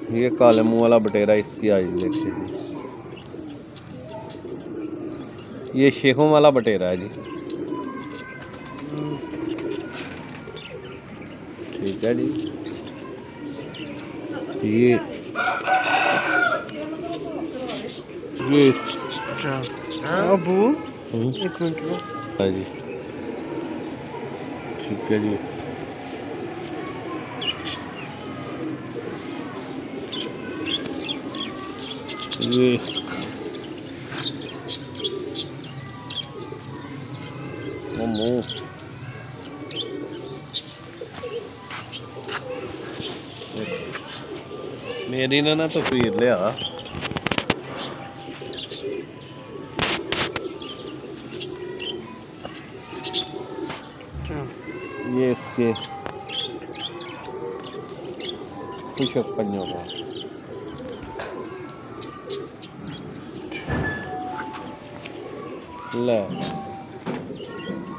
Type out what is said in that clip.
ये काले मुंह वाला बटेरा, इसकी आज देखिए जी। ये शेखों वाला बटेरा है जी। ठीक है जी। ये अबू एक मिनट हाँ जी। ठीक है जी। ये मुंह मेरी ना तस्वीर लिया। ये इसके पुशअप करने होगा। ले